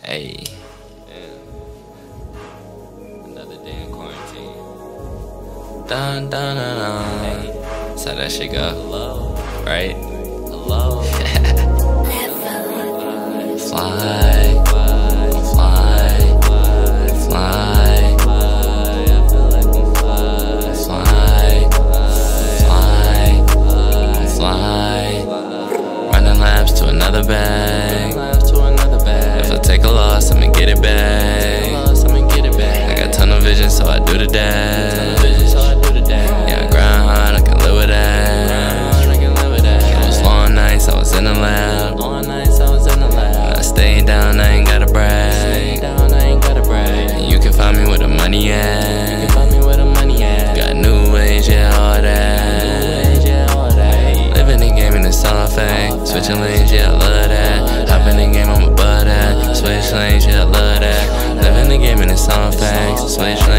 Hey, another day in quarantine. Dun dun dun dun. Hey. That's how that shit go. Hello. Right? Hello. Fly, fly, fly, fly. I feel like I'm fly, fly, fly. Running laps to another bag. If I take a loss, I'ma get it back. I got tunnel vision, so I do the dash. Yeah, I grind hard, I can live with that. It was long nights, I was in the lab. When I stayed down, I ain't gotta brag. And you can find me where the money at. Got new age, yeah, all that. Living the game and it's all fake. Switching lanes, yeah, I love that. Hop in the game, I'm above that. Switch lanes, yeah, I love that. Living the game and it's all facts. Switch lanes.